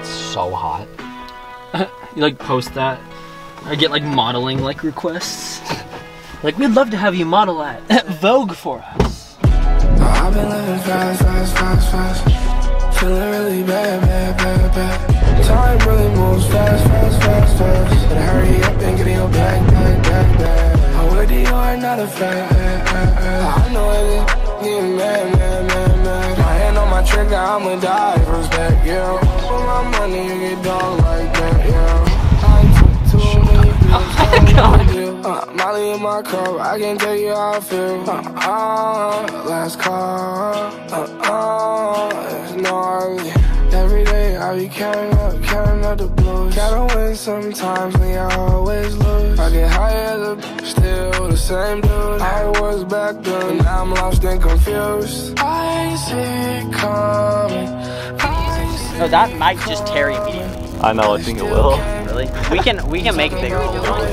so hot. You like post that? I get like modeling like requests. Like, we'd love to have you model at Vogue for us. I've been living fast, fast, fast, fast. Feeling really bad, bad, bad, bad. Time really moves fast, fast, fast, fast. Better hurry up and get in your bag, bag, bag, bag. I wear Dior, not a fan. I know it is getting mad, mad, mad, mad. My hand on my trigger, I'ma die. Respect, yeah. For my money, you get done like that, yeah. I took too many pills. Oh my God. Molly in my cup, I can tell you how I feel. Last call. There's no hurry. Every day I be counting up the blues. Gotta win sometimes, when I always lose. I get high as a still the same dude I was back then. Now I'm lost and confused. I see it coming. No, that might just tear immediately. I know, I think it will. Really? We can make it bigger.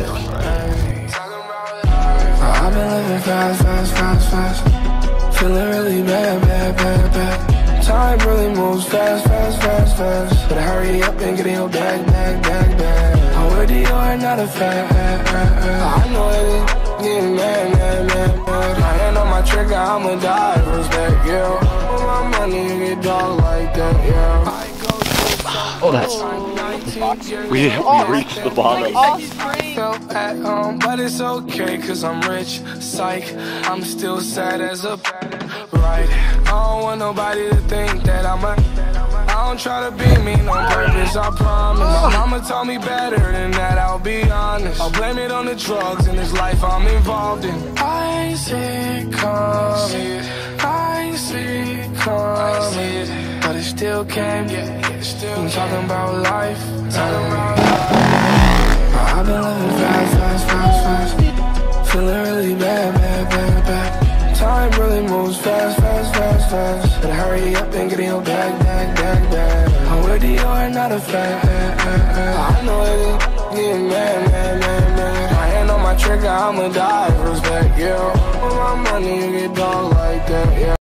I've been living fast, fast, fast, fast. Feeling really bad, bad, bad, bad. Time really moves fast, fast, fast, fast. Better hurry up and get in your bag, bag, bag, bag. I wear Dior, not a fan. I know it is getting mad, mad, mad, mad. My hand on my trigger, I'ma die. Respect, yeah. For my money, you get dog like that, yeah. Oh, that's... We reached the bottom. At home, but it's okay, cause I'm rich. Psych, I'm still sad as a right. I don't want nobody to think that I don't try to be mean on purpose, I promise. My mama told me better than that, I'll be honest. I'll blame it on the drugs in this life I'm involved in. I see it coming, I see it coming, but it still came, I'm talking about life, I've been living fast, fast, fast, fast. Feeling really bad, bad, bad, bad. Time really moves fast, fast, fast, fast. Better hurry up and get in your bag, bag, bag, bag. I wear Dior, not a fan. I know it is getting mad, mad, mad, mad. My hand on my trigger, I'ma die. Respect, yeah. For my money, you get done like that, yeah.